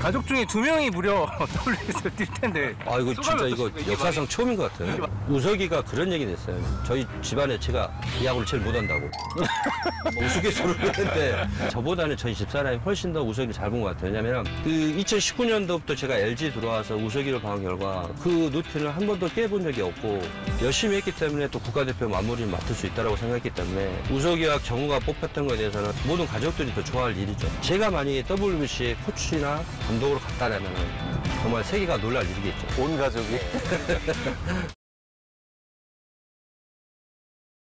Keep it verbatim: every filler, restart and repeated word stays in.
가족 중에 두 명이 무려 더블유에스를 뛸 텐데. 아 이거 진짜 이거 역사상 처음인 것 같아요. 우석이가 그런 얘기 했어요. 저희 집안에 제가 야구를 제일 못한다고. 뭐 우스갯소리를 했는데 저보다는 저희 집사람이 훨씬 더 우석이를 잘 본 것 같아요. 왜냐면 그 이천십구 년도부터 제가 엘지 들어와서 우석이를 봐온 결과 그 루틴을 한 번도 깨본 적이 없고 열심히 했기 때문에 또 국가대표 마무리를 맡을 수 있다고 생각했기 때문에 우석이와 정우가 뽑혔던 것에 대해서는 모든 가족들이 더 좋아할 일이죠. 제가 만약에 더블유비씨의 코치나 감독으로 갔다라면 정말 세계가 놀랄 일이겠죠. 온 가족이.